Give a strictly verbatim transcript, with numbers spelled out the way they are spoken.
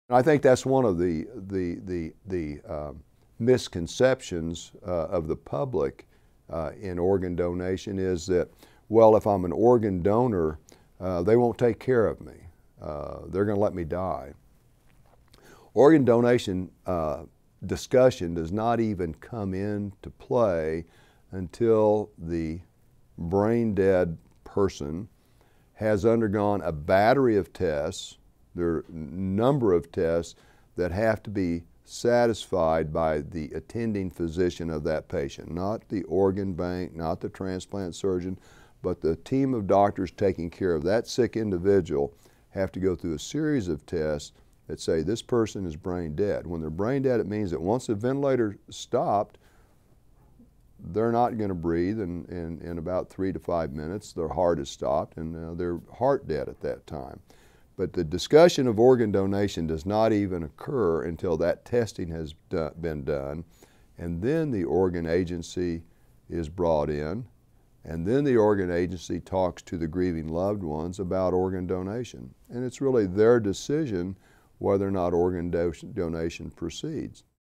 And I think that's one of the, the, the, the um, misconceptions uh, of the public uh, in organ donation is that, well, if I'm an organ donor, uh, they won't take care of me. Uh, they're going to let me die. Organ donation uh, discussion does not even come into play until the brain dead person has undergone a battery of tests. There are a number of tests that have to be satisfied by the attending physician of that patient, not the organ bank, not the transplant surgeon, but the team of doctors taking care of that sick individual have to go through a series of tests that say this person is brain dead. When they're brain dead, it means that once the ventilator stopped, they're not going to breathe in, in, in about three to five minutes. Their heart has stopped and uh, they're heart dead at that time. But the discussion of organ donation does not even occur until that testing has do, been done, and then the organ agency is brought in, and then the organ agency talks to the grieving loved ones about organ donation. And it's really their decision whether or not organ do donation proceeds.